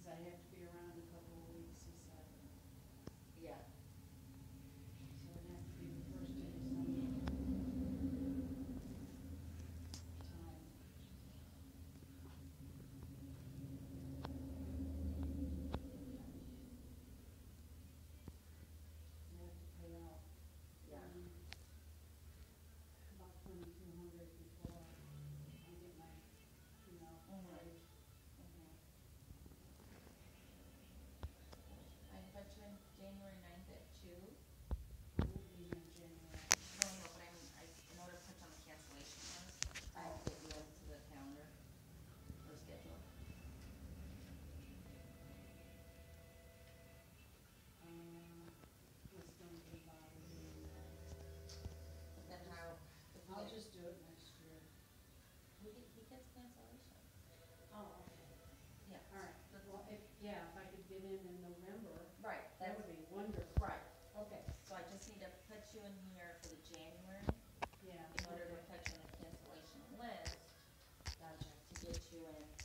'cause I have to be around in a couple of weeks, he said. Yeah. So it'd have to be the first day of summer. Time. I have to pay out. Yeah. About 2,200 before I get my, raise. I can put you in January 9th at 2. I won't be here in January. No, no, but I mean, in order to put you on the cancellation list, I have to get you into the calendar or schedule. It's gonna be bother doing that. But then how? I'll just do it next year. He gets cancellation. Oh, okay. Yeah. All right. Well, if I could get in November, Right. that would be wonderful. Right. Okay. So I just need to put you in here for the January Yeah. in order to okay. put you in the cancellation list Gotcha. to get you in